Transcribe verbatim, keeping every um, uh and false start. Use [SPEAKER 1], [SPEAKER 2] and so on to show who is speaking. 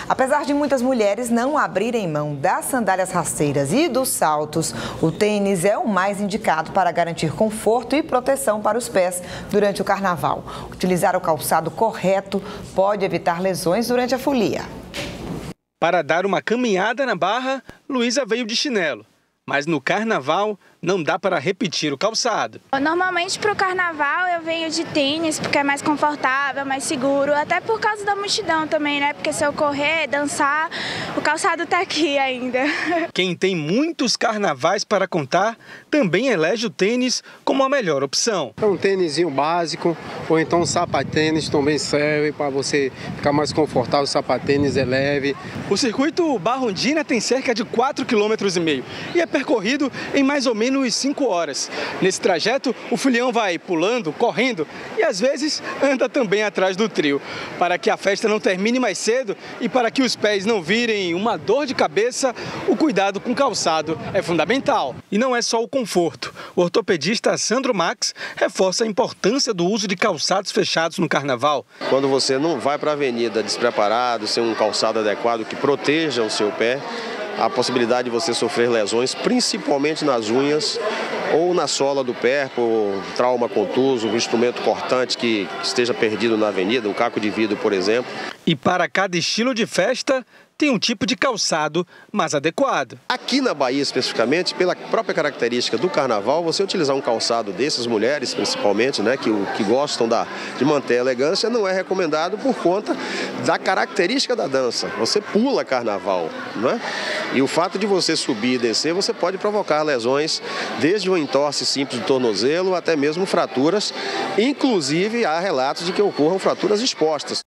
[SPEAKER 1] Apesar de muitas mulheres não abrirem mão das sandálias rasteiras e dos saltos, o tênis é o mais indicado para garantir conforto e proteção para os pés durante o carnaval. Utilizar o calçado correto pode evitar lesões durante a folia.
[SPEAKER 2] Para dar uma caminhada na Barra, Luísa veio de chinelo. Mas no carnaval não dá para repetir o calçado.
[SPEAKER 3] Normalmente para o carnaval eu venho de tênis porque é mais confortável, mais seguro, até por causa da multidão também, né? Porque se eu correr, dançar, o calçado tá aqui ainda.
[SPEAKER 2] Quem tem muitos carnavais para contar também elege o tênis como a melhor opção.
[SPEAKER 4] É um tênisinho básico ou então um sapatênis também serve para você ficar mais confortável. O sapatênis é leve.
[SPEAKER 2] O circuito Barrondina tem cerca de quatro quilômetros e meio e é percorrido em mais ou menos cinco horas. Nesse trajeto, o folião vai pulando, correndo e às vezes anda também atrás do trio. Para que a festa não termine mais cedo e para que os pés não virem uma dor de cabeça, o cuidado com o calçado é fundamental. E não é só o conforto. O ortopedista Sandro Max reforça a importância do uso de calçados fechados no carnaval.
[SPEAKER 5] Quando você não vai para a avenida despreparado, sem um calçado adequado que proteja o seu pé, a possibilidade de você sofrer lesões, principalmente nas unhas ou na sola do pé, por trauma contuso, um instrumento cortante que esteja perdido na avenida, um caco de vidro, por exemplo.
[SPEAKER 2] E para cada estilo de festa, tem um tipo de calçado mais adequado.
[SPEAKER 5] Aqui na Bahia, especificamente, pela própria característica do carnaval, você utilizar um calçado dessas mulheres, principalmente, né, que, que gostam da, de manter a elegância, não é recomendado por conta da característica da dança. Você pula carnaval, não é? E o fato de você subir e descer, você pode provocar lesões, desde uma entorse simples do tornozelo até mesmo fraturas. Inclusive, há relatos de que ocorram fraturas expostas.